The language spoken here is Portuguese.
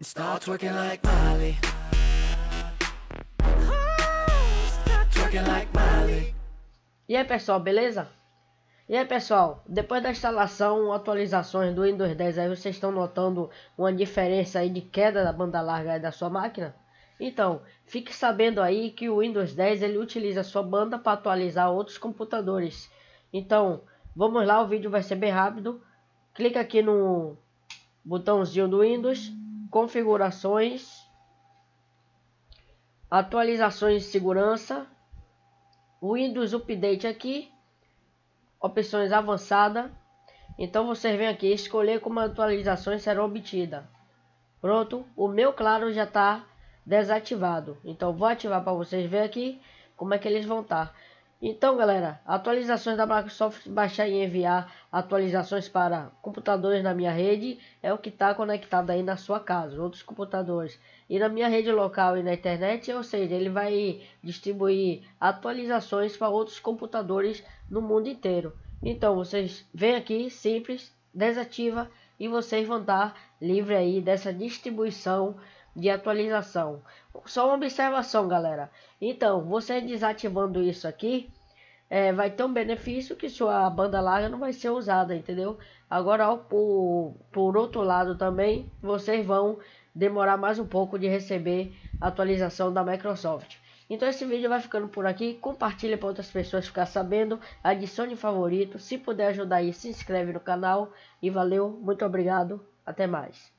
Start twerking like Miley. Start twerking like Miley. E aí pessoal, beleza? E aí pessoal, depois da instalação, atualizações do Windows 10, aí vocês estão notando uma diferença aí de queda da banda larga aí da sua máquina? Então, fique sabendo aí que o Windows 10 ele utiliza a sua banda para atualizar outros computadores. Então, vamos lá, o vídeo vai ser bem rápido. Clica aqui no botãozinho do Windows, configurações, atualizações de segurança, Windows Update aqui, opções avançadas. Então vocês vêm aqui escolher como atualizações serão obtidas. Pronto, o meu claro já está desativado. Então vou ativar para vocês verem aqui como é que eles vão estar. Então galera, atualizações da Microsoft, baixar e enviar atualizações para computadores na minha rede é o que está conectado aí na sua casa, outros computadores. E na minha rede local e na internet, ou seja, ele vai distribuir atualizações para outros computadores no mundo inteiro. Então vocês vêm aqui, simples, desativa e vocês vão estar livre aí dessa distribuição de atualização. Só uma observação galera, então você desativando isso aqui, vai ter um benefício que sua banda larga não vai ser usada, entendeu? Agora por outro lado também, vocês vão demorar mais um pouco de receber a atualização da Microsoft. Então esse vídeo vai ficando por aqui, compartilhe para outras pessoas ficar sabendo, adicione favorito, se puder ajudar aí se inscreve no canal e valeu, muito obrigado, até mais.